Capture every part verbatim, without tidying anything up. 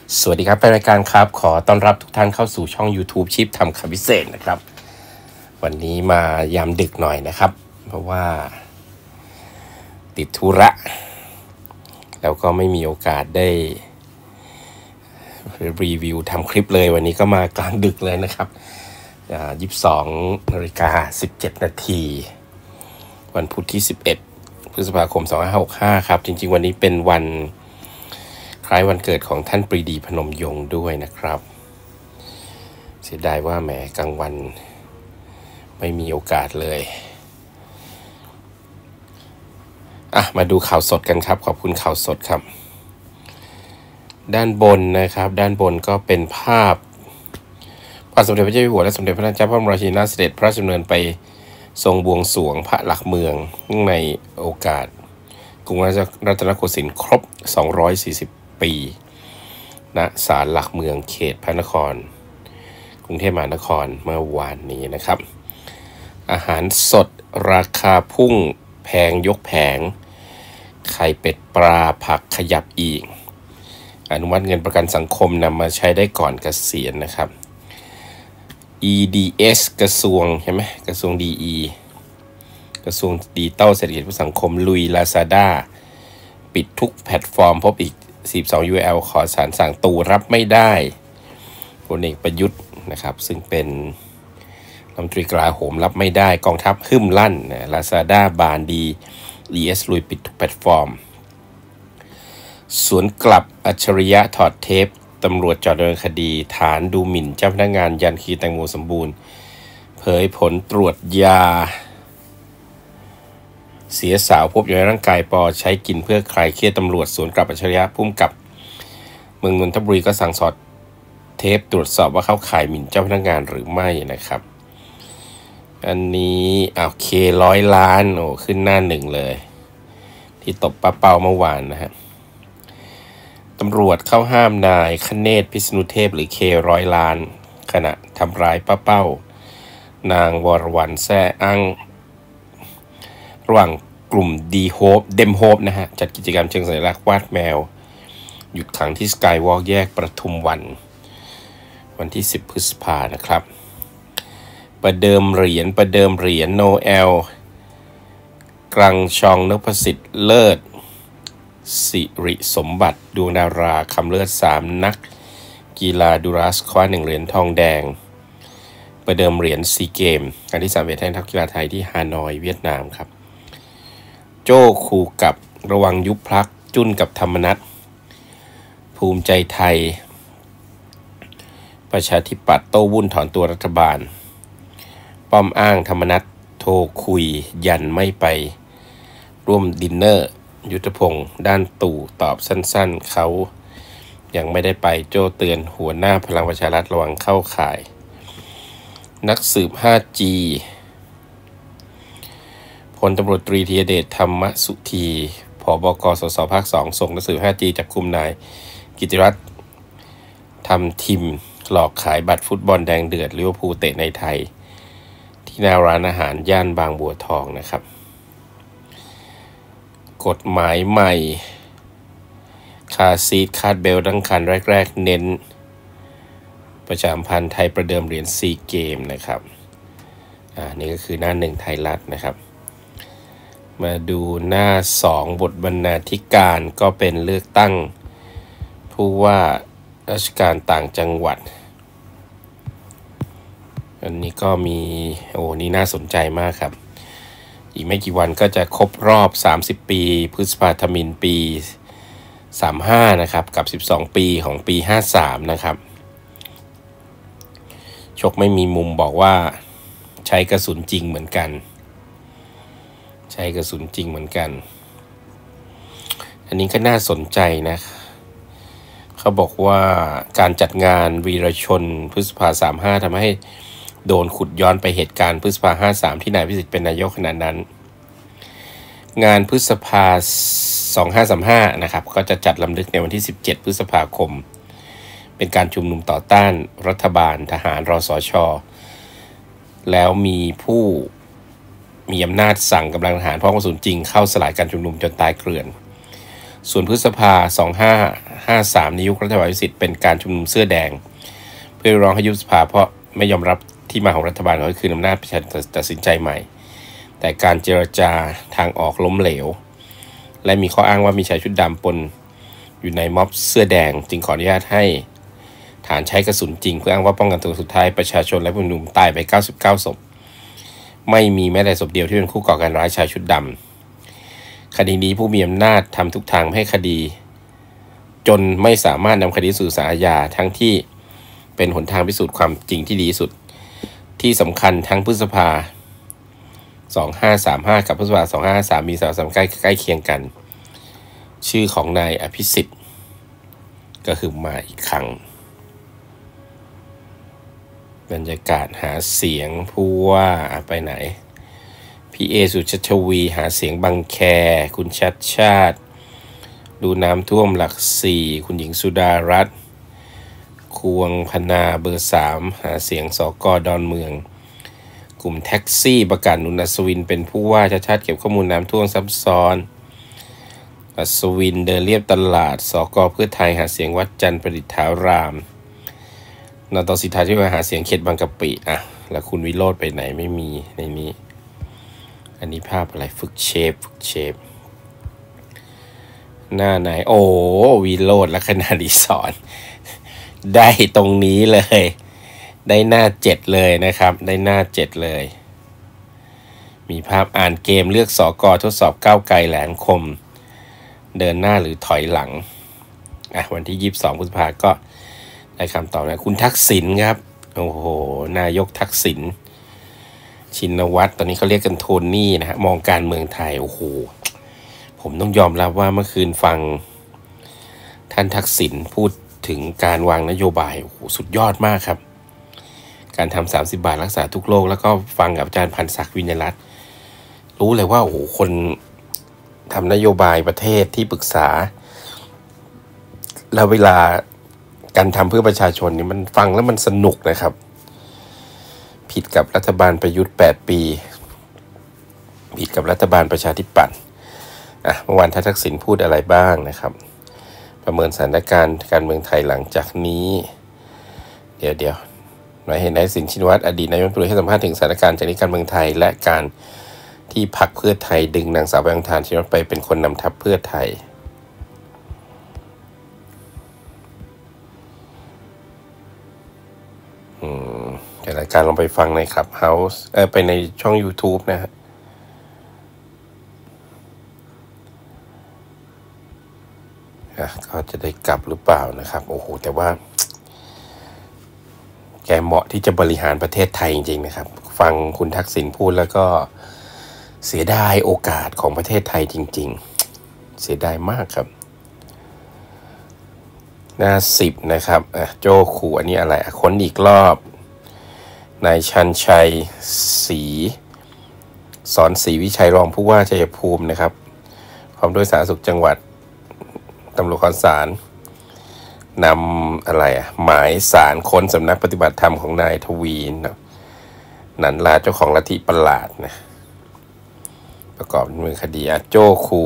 สวัสดีครับเป็นรายการครับขอต้อนรับทุกท่านเข้าสู่ช่อง YouTube ชิปทำคำพิเศษนะครับวันนี้มายามดึกหน่อยนะครับเพราะว่าติดธุระแล้วก็ไม่มีโอกาสได้รีวิวทำคลิปเลยวันนี้ก็มากลางดึกเลยนะครับยี่สิบสองนาฬิกาสิบเจ็ดนาทีวันพุธที่สิบเอ็ดพฤษภาคมสองพันห้าร้อยหกสิบห้าครับจริงๆวันนี้เป็นวันคล้ายวันเกิดของท่านปรีดีพนมยงค์ด้วยนะครับเสียดายว่าแหมกลางวันไม่มีโอกาสเลยอ่ะมาดูข่าวสดกันครับขอบคุณข่าวสดครับด้านบนนะครับด้านบนก็เป็นภาพพระสมเด็จพระเจ้าอยู่หัวและสมเด็จพระนางเจ้าพระบรมราชินีนาถเสด็จพระราชดำเนินไปทรงบวงสรวงพระหลักเมืองในโอกาสกรุงรัตนโกสินทร์ครบสองร้อยสี่สิบปีณศาลหลักเมืองเขตพระนครกรุงเทพมหานครเมื่อวานนี้นะครับอาหารสดราคาพุ่งแพงยกแผงไข่เป็ดปลาผักขยับอีกอนุมัติเงินประกันสังคมนำมาใช้ได้ก่อนเกษียณนะครับ อี ดี เอส กระทรวงใช่ไหมกระทรวง ดี อี กระทรวงดิจิทัลเศรษฐกิจและสังคมลุย Lazada ปิดทุกแพลตฟอร์มพบอีกสี่สิบสอง ยู แอล ขอศาลสั่งตู่รับไม่ได้พลเอกประยุทธ์นะครับซึ่งเป็นรัฐมนตรีกลาโหมรับไม่ได้กองทัพหึ่มลั่นนะ Lazada บานดี อี เอส ลุยปิดทุกแพลตฟอร์มสวนกลับอัจฉริยะถอดเทปตำรวจจอดดำเนินคดีฐานดูหมิ่นเจ้าพนักงานยันคีแตงโมสมบูรณ์เผยผลตรวจยาเสียสาวพบอยู่ในร่างกายปอใช้กินเพื่อคลายเครียดตำรวจสวนกลับอัจฉริยะพุ่มกับเมืองนนทบุรีก็สั่งสอดเทปตรวจสอบว่าเข้าข่ายหมิ่นเจ้าพนักงานหรือไม่นะครับอันนี้อ้าวเคร้อยล้านโอ้ขึ้นหน้าหนึ่งเลยที่ตบป้าเป้าเมื่อวานนะฮะตำรวจเข้าห้ามนายคเนศพิษณุเทพหรือเคร้อยล้านขณะทำร้ายป้าเป้านางวรวรรณแซ่อั้งระหว่างกลุ่มดีโฮปเดมโฮปนะฮะจัดกิจกรรมเชิงสัญลักษณ์วาดแมวหยุดขังที่สกายวอล์กแยกประทุมวันวันที่สิบพฤษภานะครับประเดิมเหรียญประเดิมเหรียญโนเอลกรังชองนพสิทธิ์เลิศสิริสมบัติดวงดาราคำเลิศสามนักกีฬาดูรัสคว้าหนึ่งเหรียญทองแดงประเดิมเหรียญซีเกมการที่สามเอ็ดแห่งทัพกีฬาไทยที่ฮานอยเวียดนามครับโจ้คูกับระวังยุบพักจุ้นกับธรรมนัสภูมิใจไทยประชาธิปัตย์โต้วุ่นถอนตัวรัฐบาลป้อมอ้างธรรมนัสโทรคุยยันไม่ไปร่วมดินเนอร์ยุทธพงศ์ด้านตู่ตอบสั้นๆเขายังไม่ได้ไปโจ้เตือนหัวหน้าพลังประชารัฐระวังเข้าข่ายนักสืบ ห้าจี พลตำรวจตรีธีรเดชธรรมสุธีผบก.สสภาคสองส่งนักสืบ ห้าจี จับกุมนายกิติรัตน์ทำทิมหลอกขายบัตรฟุตบอลแดงเดือดลิเวอร์พูลเตะในไทยที่หน้าร้านอาหารย่านบางบัวทองนะครับกฎหมายใหม่คาร์ซีทคาดเบลตั้งคันแรกๆเน้นประชาสัมพันธ์ไทยประเดิมเหรียญซีเกมนะครับอ่านี่ก็คือหน้าหนึ่งไทยรัฐนะครับมาดูหน้าสองบทบรรณาธิการก็เป็นเลือกตั้งผู้ว่าราชการต่างจังหวัดอันนี้ก็มีโอ้นี่น่าสนใจมากครับอีกไม่กี่วันก็จะครบรอบสามสิบปีพฤษภาธมิฬปีสามสิบห้านะครับกับสิบสองปีของปีห้าสิบสามนะครับชกไม่มีมุมบอกว่าใช้กระสุนจริงเหมือนกันใช้กระสุนจริงเหมือนกันอันนี้ก็น่าสนใจนะเขาบอกว่าการจัดงานวีรชนพฤษภาสามสิบห้าทำให้โดนขุดย้อนไปเหตุการณ์พฤษภาห้าสิบสามที่นายพิสิทธิ์เป็นนายกขณะนั้นงานพฤษภาสองพันห้าร้อยสามสิบห้านะครับก็จะจัดรำลึกในวันที่สิบเจ็ดพฤษภาคมเป็นการชุมนุมต่อต้านรัฐบาลทหารรสช.แล้วมีผู้มีอำนาจสั่งกำลังทหารพร้อมกระสุนจริงเข้าสลายการชุมนุมจนตายเกลื่อนส่วนพฤษภาสองพันห้าร้อยห้าสามในยุครัฐบาลอภิสิทธิ์เป็นการชุมนุมเสื้อแดงเพื่อร้องให้ยุบสภาเพราะไม่ยอมรับที่มาของรัฐบาลก็คืออำนาจประชาชนตัดสินใจใหม่แต่การเจรจาทางออกล้มเหลวและมีข้ออ้างว่ามีชายชุดดำปนอยู่ในม็อบเสื้อแดงจึงขออนุญาตให้ฐานใช้กระสุนจริงเพื่ออ้างว่าป้องกันตัวสุดท้ายประชาชนและผู้ชุมนุมตายไปเก้าสิบเก้าศพไม่มีแม้แต่ศพเดียวที่เป็นผู้ก่อการร้ายชายชุดดำคดีนี้ผู้มีอำนาจทำทุกทางให้คดีจนไม่สามารถนำคดีสู่ศาลอาญาทั้งที่เป็นหนทางพิสูจน์ความจริงที่ดีที่สุดที่สำคัญทั้งพฤษภาสองห้าสามห้ากับพฤษภาสองห้าห้าสามมีสาระสำคัญใกล้ใกล้เคียงกันชื่อของนายอภิสิทธิ์ก็คือมาอีกครั้งบรรยากาศหาเสียงผู้ว่าไปไหนพี่เอสุชัชวีหาเสียงบางแคคุณชัดชาติดูน้ำท่วมหลักสี่คุณหญิงสุดารัตน์ควงพนาเบอร์สามหาเสียงสกดอนเมืองกลุ่มแท็กซี่ประกาศหนุนอัศวินเป็นผู้ว่าชาติชาติเก็บข้อมูลน้ำท่วมซับซ้อนอัศวินเดินเรียบตลาดสกเพื่อไทยหาเสียงวัดจันทร์ประดิษฐารามนตสิทธาที่มาหาเสียงเขตบางกะปิอ่ะแล้วคุณวิโรจน์ไปไหนไม่มีในนี้อันนี้ภาพอะไรฝึกเชฟฝึกเชฟหน้าไหนโอ้วิโรจน์และคณะดีสอนได้ตรงนี้เลยได้หน้าเจ็ดเลยนะครับได้หน้าเจ็ดเลยมีภาพอ่านเกมเลือกสกทดสอบก้าวไกลแหลมคมเดินหน้าหรือถอยหลังอ่ะวันที่ยี่สิบสองพฤษภาคมก็ได้คำตอบนะคุณทักษิณครับโอ้โหนายกทักษิณชินวัตรตอนนี้เขาเรียกกันโทนี่นะฮะมองการเมืองไทยโอ้โหผมต้องยอมรับว่าเมื่อคืนฟังท่านทักษิณพูดถึงการวางนโยบายโอ้โหสุดยอดมากครับการทำสามสิบบาทรักษาทุกโรคแล้วก็ฟังกับอาจารย์พันศักดิ์วิญญารัตน์รู้เลยว่าโอ้โหคนทำนโยบายประเทศที่ปรึกษาแล้วเวลาการทำเพื่อประชาชนนี่มันฟังแล้วมันสนุกนะครับผิดกับรัฐบาลประยุทธ์แปดปีผิดกับรัฐบาลประชาธิปัตย์อ่ะเมื่อวานท่านทักษิณพูดอะไรบ้างนะครับประเมินสถานการณ์การเมืองไทยหลังจากนี้เดี๋ยวเดี๋ยวหน่อยเห็นนายสินชินวัตรอดีตนายกรัฐมนตรีให้สัมภาษณ์ถึงสถานการณ์จากนี้การเมืองไทยและการที่พรรคเพื่อไทยดึงนางสาวแบงค์ทานชินวัตรไปเป็นคนนำทัพเพื่อไทยอืมเดี๋ยวรายการลองไปฟังในคลับเฮาส์เออไปในช่อง YouTube นะฮะก็จะได้กลับหรือเปล่านะครับโอ้โหแต่ว่าแกเหมาะที่จะบริหารประเทศไทยจริงๆนะครับฟังคุณทักษิณพูดแล้วก็เสียดายโอกาสของประเทศไทยจริงๆเสียดายมากครับหน้าสิบนะครับอ่ะโจ้ขู่อันนี้อะไรอ่ะค้นอีกรอบนายชันชัยศรีสอนศรีวิชัยรองผู้ว่าชัยภูมินะครับพร้อมด้วยสาธารณสุขจังหวัดตำรวจคอนศาลนำอะไรอ่ะหมายสารค้นสำนักปฏิบัติธรรมของนายทวีนันลาเจ้าของลัทธิประหลาดนะประกอบดำเนินคดีอาโจ้คู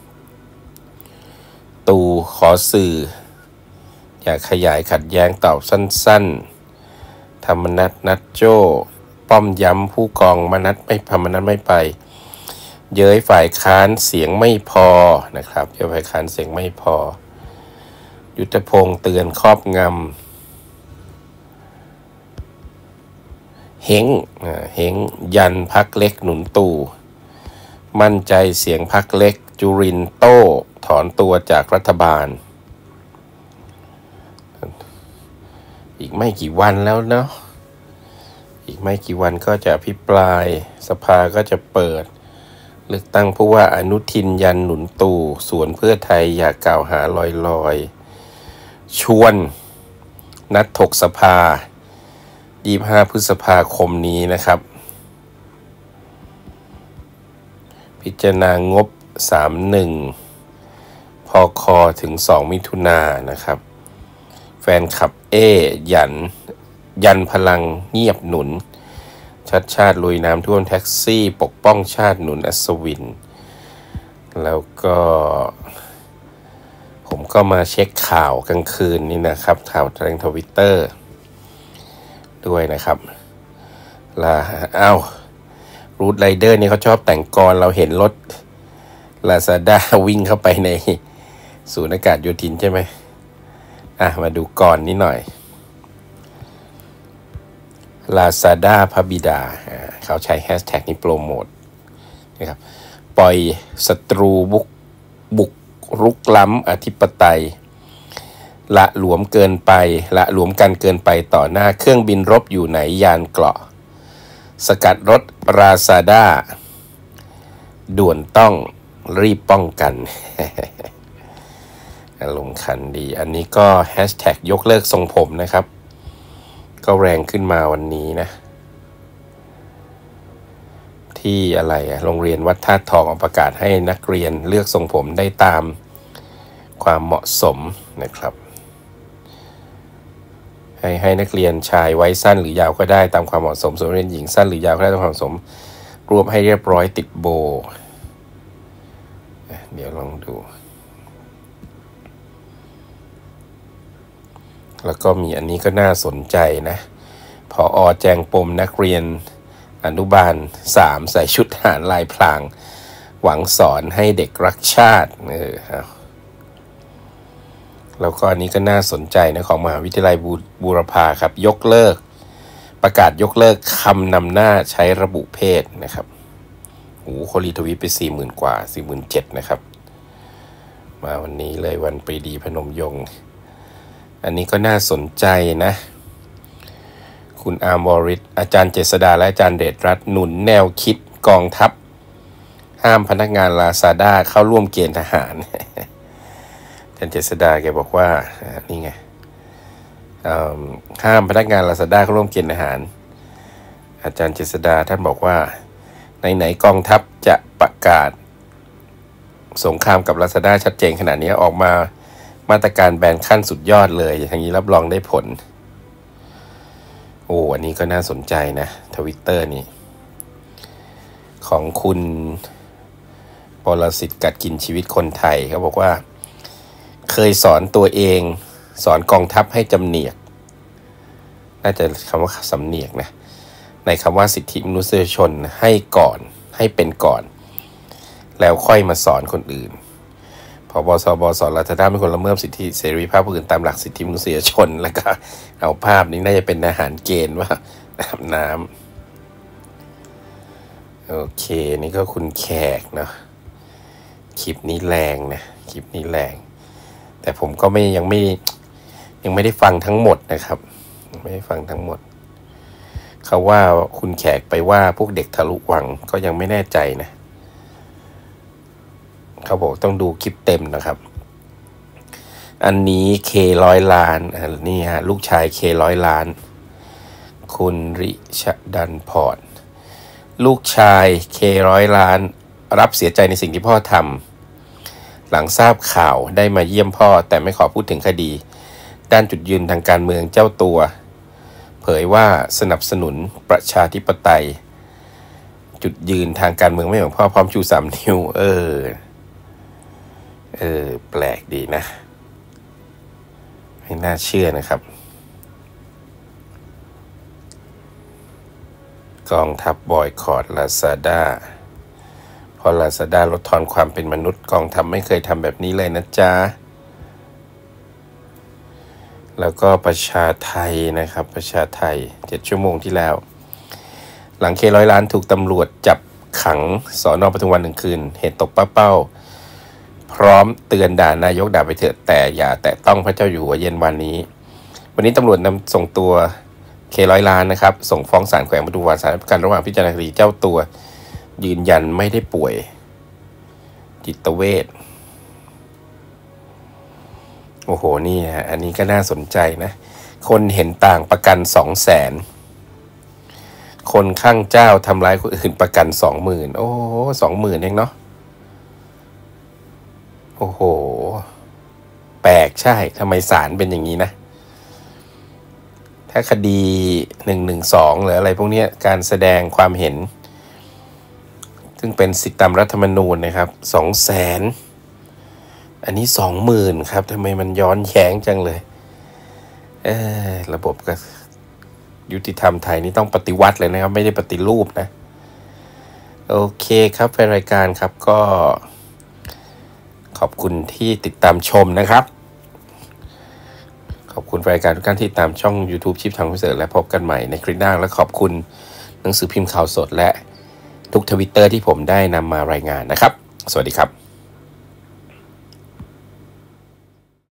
ตูขอสื่ออยากขยายขัดแย้งตอบสั้นๆธรรมนัสนัดโจ้ป้อมย้ำผู้กองมนัสไม่ธรรมนัสไม่ไปเย้ยฝ่ายค้านเสียงไม่พอนะครับเย้ยฝ่ายค้านเสียงไม่พอยุทธพงษ์เตือนครอบงำเฮงเฮงยันพักเล็กหนุนตู่มั่นใจเสียงพักเล็กจุรินทร์โต้ถอนตัวจากรัฐบาลอีกไม่กี่วันแล้วเนาะอีกไม่กี่วันก็จะอภิปรายสภาก็จะเปิดเลือกตั้งผู้ว่าอนุทินยันหนุนตู่ส่วนเพื่อไทยอยากกล่าวหาลอยๆชวนนัดถกสภายี่สิบห้าพฤษภาคมนี้นะครับพิจารณางบสามสิบเอ็ดพคถึงสองมิถุนายนนะครับแฟนคลับเอยันยันพลังเงียบหนุนชัดชาติลุยน้ำท่วมแท็กซี่ปกป้องชาติหนุนอัศวินแล้วก็ผผมก็มาเช็คข่าวกลางคืนนี่นะครับข่าวทางทวิตเตอร์ด้วยนะครับล่ะอ้าวรูทไรเดอร์นี่เขาชอบแต่งกรเราเห็นรถ Lazada วิ่งเข้าไปในศูนย์อากาศโยธินใช่ไหมอ่ะมาดูก่อนนิดหน่อย Lazada พระบิดาเขาใช้แฮชแท็กนี้โปรโมทนะครับปล่อยศัตรูบุกบุกรุกล้ำอธิปไตยละหลวมเกินไปละหลวมกันเกินไปต่อหน้าเครื่องบินรบอยู่ไหนยานเกราะสกัดรถ Lazada ด่วนต้องรีบป้องกัน อารมณ์ขันดีอันนี้ก็แฮชแท็กยกเลิกทรงผมนะครับก็แรงขึ้นมาวันนี้นะที่อะไรอะโรงเรียนวัดธาตุทองออกประกาศให้นักเรียนเลือกทรงผมได้ตามความเหมาะสมนะครับให้ให้นักเรียนชายไว้สั้นหรือยาวก็ได้ตามความเหมาะสมส่วนนักเรียนหญิงสั้นหรือยาวก็ได้ตามความเหมาะสมรวบให้เรียบร้อยติดโบเดี๋ยวลองดูแล้วก็มีอันนี้ก็น่าสนใจนะผอ.แจงปมนักเรียนอนุบาลสามใส่ชุดทหารลายพรางหวังสอนให้เด็กรักชาติเออแล้วก็อันนี้ก็น่าสนใจนะของมหาวิทยาลัยบูรพาครับยกเลิกประกาศยกเลิกคำนำหน้าใช้ระบุเพศนะครับโอ้โหคนรีทวีตไป สี่หมื่น กว่า สี่หมื่นเจ็ดพัน นะครับมาวันนี้เลยวันปรีดีพนมยงค์อันนี้ก็น่าสนใจนะคุณอาร์มวอริสอาจารย์เจษดาและอาจารย์เดชรัตน์หนุนแนวคิดกองทัพห้ามพนักงาน Lazada เข้าร่วมเกณฑ์ทหาร อาจารย์เจษดาแกบอกว่านี่ไงห้ามพนักงาน Lazada เข้าร่วมเกณฑ์ทหารอาจารย์เจษดาท่านบอกว่าไหนๆกองทัพจะประกาศสงครามกับ Lazada ชัดเจนขนาดนี้ออกมามาตรการแบนขั้นสุดยอดเลยอย่างนี้รับรองได้ผลโอ้อันนี้ก็น่าสนใจนะทวิตเตอร์นี้ของคุณปรสิทธิ์กัดกินชีวิตคนไทยเขาบอกว่าเคยสอนตัวเองสอนกองทัพให้จำเนียกน่าจะคำว่าสำเนียกนะในคำว่าสิทธิมนุษยชนให้ก่อนให้เป็นก่อนแล้วค่อยมาสอนคนอื่นพบสบสLazadaเป็นคนละเมิดสิทธิเสรีภาพผู้อื่นตามหลักสิทธิมนุษยชนแล้วก็เอาภาพนี้น่าจะเป็นอาหารเกณฑ์ว่าอาบน้ำโอเคนี่ก็คุณแขกเนาะคลิปนี้แรงนะคลิปนี้แรงแต่ผมก็ไม่ยังไม่ยังไม่ได้ฟังทั้งหมดนะครับไม่ได้ฟังทั้งหมดเขาว่าคุณแขกไปว่าพวกเด็กทะลุวังก็ยังไม่แน่ใจนะเขาบอกต้องดูคลิปเต็มนะครับอันนี้เคร้อยล้านอันนี้ฮะลูกชายเคร้อยล้านคุณริชดันพรลูกชายเคร้อยล้านรับเสียใจในสิ่งที่พ่อทำหลังทราบข่าวได้มาเยี่ยมพ่อแต่ไม่ขอพูดถึงคดีด้านจุดยืนทางการเมืองเจ้าตัวเผยว่าสนับสนุนประชาธิปไตยจุดยืนทางการเมืองไม่ของพ่อพร้อมชูสามนิ้วเออเออแปลกดีนะไม่น่าเชื่อนะครับกองทัพบอยคอต Lazada พอ Lazada ลดทอนความเป็นมนุษย์กองทัพไม่เคยทำแบบนี้เลยนะจ๊ะแล้วก็ประชาไทยนะครับประชาไทยเจ็ดชั่วโมงที่แล้วหลังเคร้อยล้านถูกตำรวจจับขังสน.ปทุมวันหนึ่งคืนเหตุตกเป้าพร้อมเตือนด่านายกด่าไปเถอะแต่อย่าแตะต้องพระเจ้าอยู่หัวเย็นวันนี้วันนี้ตำรวจนำส่งตัวเคร้อยล้านนะครับส่งฟ้องศาลแขวงปทุมวันศาลประกันระหว่างพิจารณาคดีเจ้าตัวยืนยันไม่ได้ป่วยจิตเวชโอ้โหนี่ฮะอันนี้ก็น่าสนใจนะคนเห็นต่างประกันสองแสนคนข้างเจ้าทำร้ายคนอื่นประกันสองหมื่นโอ้สองหมื่นเองเนาะโอ้โหแปลกใช่ทำไมศาลเป็นอย่างนี้นะถ้าคดีหนึ่งหนึ่งสองหรืออะไรพวกนี้การแสดงความเห็นซึ่งเป็นสิทธิตามรัฐธรรมนูญนะครับสองแสนอันนี้สองหมื่นครับทำไมมันย้อนแย้งจังเลยเออระบบก็ยุติธรรมไทยนี่ต้องปฏิวัติเลยนะครับไม่ได้ปฏิรูปนะโอเคครับแฟนรายการครับก็ขอบคุณที่ติดตามชมนะครับขอบคุณรายการทุกท่านที่ตามช่อง YouTube ชิปทางพิเศษและพบกันใหม่ในคลิปหน้าและขอบคุณหนังสือพิมพ์ข่าวสดและทุกทวิตเตอร์ที่ผมได้นำมารายงานนะครับสวัสดีครับ